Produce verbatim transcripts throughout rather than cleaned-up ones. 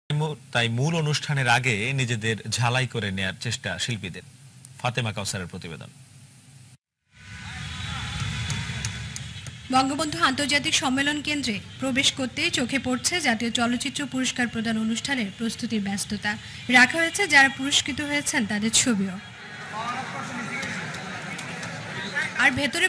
তাই মূল অনুষ্ঠানের আগে নিজেদের ঝালাই করে নেয়ার চেষ্টা শিল্পীদের। ফাতেমা কাউসারের প্রতিবেদন। বঙ্গবন্ধু আন্তর্জাতিক সম্মেলন কেন্দ্রে প্রবেশ করতেই চোখে পড়ছে জাতীয় চলচ্চিত্র পুরস্কার প্রদান অনুষ্ঠানের প্রস্তুতির ব্যস্ততা। রাখা হয়েছে যারা পুরস্কৃত হয়েছেন তাদের ছবিও। আর ভেতরে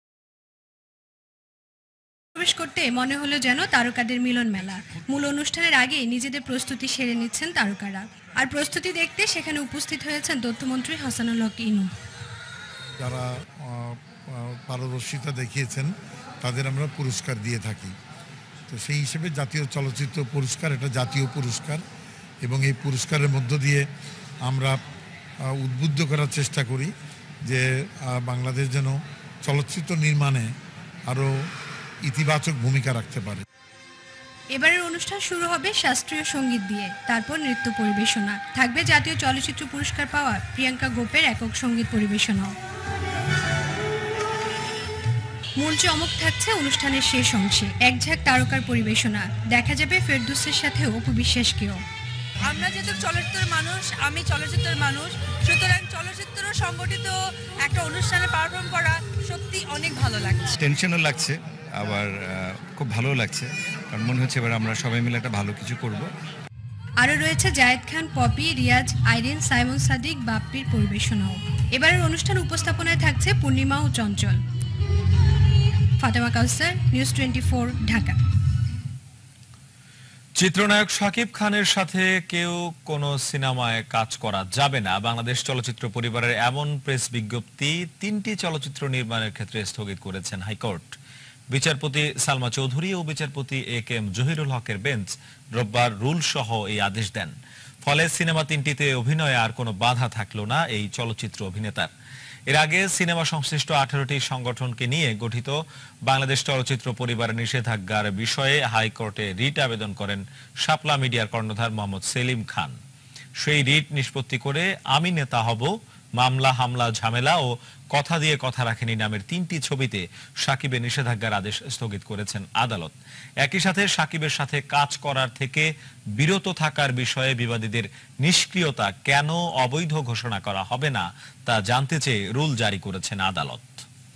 প্রবেশ করতে মনে হলো যেন তারকাদের মিলন মেলা। মূল অনুষ্ঠানের আগেই নিজেদের প্রস্তুতি সেরে নিচ্ছেন তারকারা। আর প্রস্তুতি দেখতে সেখানে উপস্থিত হয়েছেন তথ্যমন্ত্রী হাসানুল হক ইনু। যারা পারদর্শিতা দেখিয়েছেন তাদের আমরা পুরস্কার দিয়ে থাকি। তো সেই হিসেবে জাতীয় চলচ্চিত্র পুরস্কার এটা জাতীয় পুরস্কার, এবং এই পুরস্কারের মধ্য দিয়ে আমরা উদ্বুদ্ধ করার চেষ্টা করি যে বাংলাদেশ যেন চলচ্চিত্র নির্মাণে আরও ইতিবাচক ভূমিকা রাখতে পারে। এবারের অনুষ্ঠান শুরু হবে শাস্ত্রীয় সঙ্গীত দিয়ে, তারপর নৃত্য পরিবেশনা থাকবে। জাতীয় চলচ্চিত্র পুরস্কার পাওয়া প্রিয়াঙ্কা গোপের একক সঙ্গীত পরিবেশনাও। মূল চমক থাকছে অনুষ্ঠানের শেষ অংশে, এক ঝাঁক তারকার পরিবেশনা। দেখা যাবে ফেরদৌসের সাথে অপু বিশ্বাসকেও। আমরা যেহেতু চলচ্চিত্রের মানুষ, আমি চলচ্চিত্রের মানুষ, সুতরাং চলচ্চিত্র সংগঠিত একটা অনুষ্ঠানে পারফর্ম করা সত্যি অনেক ভালো লাগছে। টেনশনও লাগছে, আবার খুব ভালো লাগছে, কারণ মনে হচ্ছে এবার আমরা সবাই মিলে একটা ভালো কিছু করব। আরও রয়েছে জায়েদ খান, পপি, রিয়াজ, আইরিন, সাইমন সাদিক, বাপ্পির পরিবেশনাও। এবারের অনুষ্ঠান উপস্থাপনায় থাকছে পূর্ণিমা ও Chanchal. Fatema Kawsar, news twenty four, Dhaka. চিত্রনায়ক শাকিব খানের সাথে কেউ কোনো সিনেমায় কাজ করা যাবে না, বাংলাদেশ চলচ্চিত্র পরিবারের এমন প্রেস বিজ্ঞপ্তি তিনটি চলচ্চিত্র নির্মাণের ক্ষেত্রে স্থগিত করেছেন হাইকোর্ট। বিচারপতি সালমা চৌধুরী ও বিচারপতি এ কে এম জহিরুল হকের বেঞ্চ রোববার রুল সহ এই আদেশ দেন। ফলে সিনেমা তিনটিতে অভিনয়ে আর কোনো বাধা থাকলো না এই চলচ্চিত্র অভিনেতার। এর আগে সিনেমা সংশ্লিষ্ট আঠারোটি সংগঠনকে নিয়ে গঠিত বাংলাদেশ চলচ্চিত্র পরিবারের নিষেধাজ্ঞার বিষয়ে হাইকোর্টে রিট আবেদন করেন শাপলা মিডিয়ার কর্ণধার মোহাম্মদ সেলিম খান। সেই রিট নিষ্পত্তি করে আমি নেতা হব, মামলা, হামলা, ঝামেলা ও কথা দিয়ে কথা রাখেনি নামের তিনটি ছবিতে শাকিবের নিষেধাজ্ঞার আদেশ স্থগিত করেছেন আদালত। একই সাথে শাকিবের সাথে কাজ করার থেকে বিরত থাকার বিষয়ে বিবাদীদের নিষ্ক্রিয়তা কেন অবৈধ ঘোষণা করা হবে না তা জানতে চেয়ে রুল জারি করেছেন আদালত।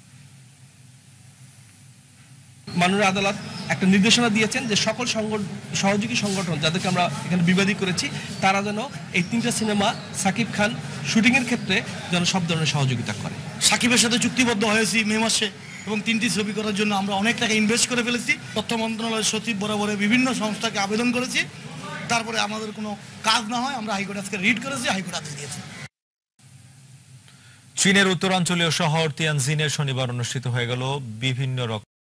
মাননীয় আদালত একটা নির্দেশনা দিয়েছেন যে সকল সহযোগী সংগঠন যাদেরকে আমরা এখানে বিবাদী করেছি তারা যেন এই তিনটা সিনেমা সাকিব খান শুটিং এর ক্ষেত্রে যেন সব ধরনের সহযোগিতা করে। সাকিবের সাথে চুক্তিবদ্ধ হয়েছি মে মাসে, এবং তিনটি ছবি করার জন্য আমরা অনেক টাকা ইনভেস্ট করে ফেলেছি। তথ্য মন্ত্রণালয়ের সচিব বরাবরে বিভিন্ন সংস্থাকে আবেদন করেছি, তারপরে আমাদের কোনো কাজ না হয় আমরা হাইকোর্ট আজকে রিট করেছি, হাইকোর্ট আদেশ দিয়েছে। চীনের উত্তরাঞ্চলীয় শহর তিয়ানজিনে শনিবার অনুষ্ঠিত হয়ে গেল বিভিন্ন রকম